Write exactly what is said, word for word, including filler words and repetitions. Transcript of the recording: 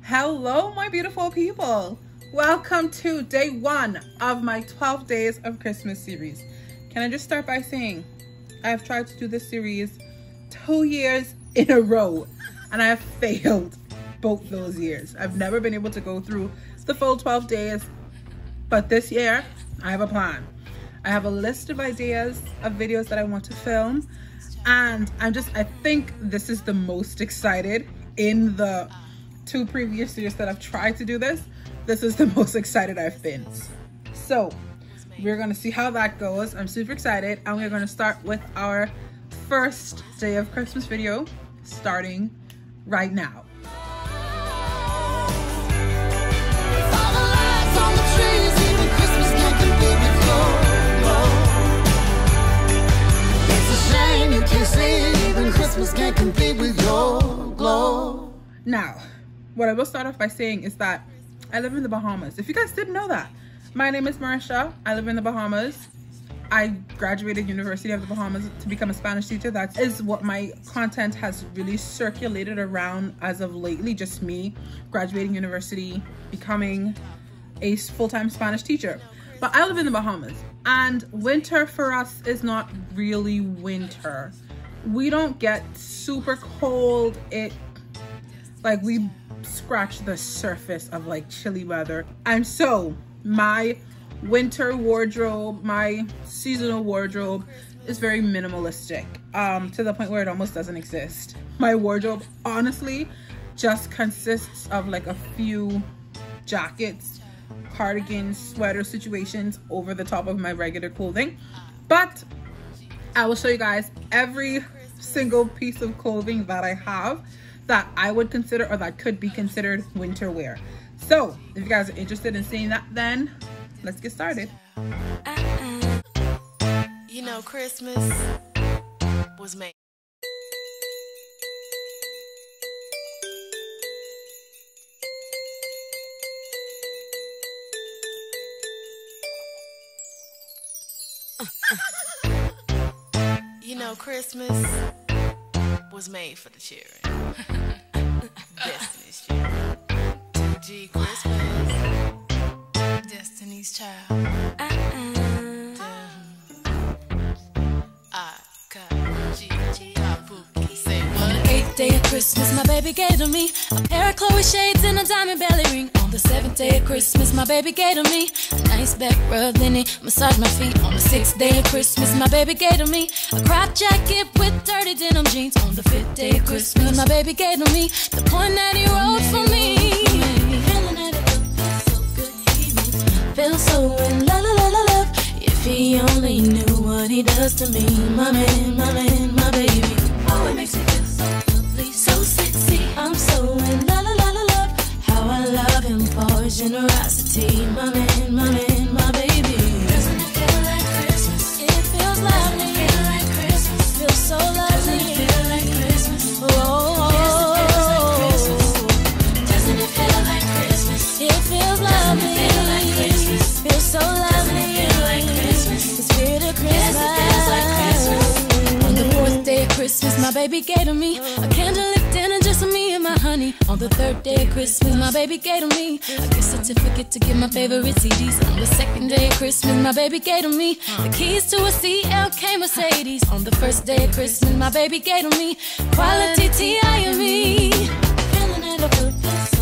Hello, my beautiful people. Welcome to day one of my twelve days of Christmas series. Can I just start by saying I've tried to do this series two years in a row and I have failed both those years. I've never been able to go through the full twelve days, but this year I have a plan. I have a list of ideas of videos that I want to film, and I'm just, I think this is the most excited in the two previous years that I've tried to do this. This is the most excited I've been. So we're gonna see how that goes. I'm super excited, and we're gonna start with our first day of Christmas video, starting right now. Christmas can't compete with your glow. Now, what I will start off by saying is that I live in the Bahamas. If you guys didn't know that, my name is Marisha. I live in the Bahamas. I graduated University of the Bahamas to become a Spanish teacher. That is what my content has really circulated around as of lately. Just me graduating university, becoming a full-time Spanish teacher. But I live in the Bahamas, and winter for us is not really winter. We don't get super cold. It like we scratch the surface of like chilly weather. And so my winter wardrobe, my seasonal wardrobe is very minimalistic, um, to the point where it almost doesn't exist. My wardrobe honestly just consists of like a few jackets, cardigans, sweater situations over the top of my regular clothing. But I will show you guys every single piece of clothing that I have that I would consider, or that could be considered, winter wear. So if you guys are interested in seeing that, then let's get started. Uh-uh. You know, Christmas was made. You know, Christmas was made for the children. Destiny's children. two G Christmas. Destiny's child. Uh-uh. I got G. Say what? On the eighth day of Christmas, my baby gave to me a pair of Chloe shades and a diamond belly ring. On the seventh day of Christmas, my baby gave to me a nice back rub, then he massaged my feet. On the sixth day of Christmas, my baby gave to me a crop jacket with dirty denim jeans. On the fifth day of Christmas, my baby gave to me the point that he wrote for me. Feeling that it feels so good, he makes me feel so in la la la la love. If he only knew what he does to me, my man, my man, my baby. Oh, it makes me feel so lovely, so sexy. I'm so in la la la la love. How I love him for his generosity, my man, my man, my baby. Doesn't it feel like Christmas? It feels lovely. Doesn't it feel like Christmas? Feels so lovely. Doesn't it feel like Christmas? Oh, doesn't it feel like Christmas? It feels lovely. Doesn't it feel like Christmas? Feels so lovely. Doesn't it feel like Christmas? The spirit of Christmas. Yes, it feels like Christmas. On the fourth day of Christmas, my baby gave to me a candlelit dinner just for me and my honey. On the third day of Christmas, my baby gave to me a gift certificate to get my favorite C Ds. On the second day of Christmas, my baby gave to me the keys to a C L K Mercedes. On the first day of Christmas, my baby gave to me quality T I and me. Feeling it up, feels